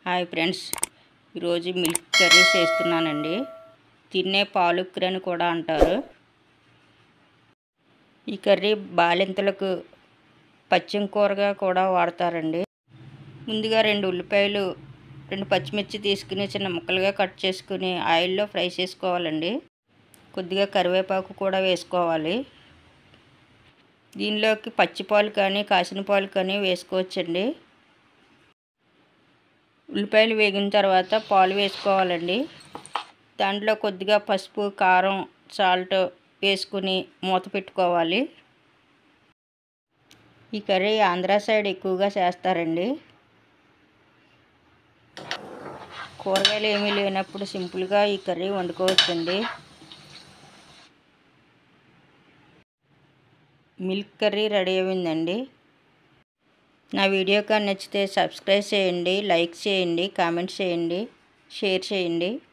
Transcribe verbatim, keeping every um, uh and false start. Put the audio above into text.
Hi friends, ఈరోజు milk curry చేస్తున్నానండి. తిన్నే పాలకూర అని కూడా అంటారు. ఈ కర్రీ బాలింతలకు పచ్చిమ కూరగా కూడా వాడతారండి. ముందుగా రెండు ఉల్లిపాయలు రెండు పచ్చిమిర్చి తీసుకుని చిన్న ముక్కలుగా కట్ చేసుకుని ఆయిల్లో ఫ్రై చేసుకోవాలండి. కొద్దిగా కరివేపాకు కూడా వేసుకోవాలి. దీనిలోకి పచ్చిపాలు కానీ కాసిన పాలు కానీ వేసుకోవచ్చండి. ఉల్లిపాయలు వేగిన తర్వాత పాలు వేసుకోవాలండి. దాంట్లో కొద్దిగా పసుపు, కారం, సాల్ట్ వేసుకుని మూత పెట్టుకోవాలి. ఈ కర్రీ ఆంధ్ర సైడ్ ఎక్కువగా చేస్తారండి. కూరగాయలు ఏమీ లేనప్పుడు సింపుల్గా ఈ కర్రీ వండుకోవచ్చండి. మిల్క్ కర్రీ రెడీ అయిందండి. నా వీడియో కానీ నచ్చితే సబ్స్క్రైబ్ చేయండి, లైక్ చేయండి, కామెంట్ చేయండి, షేర్ చేయండి.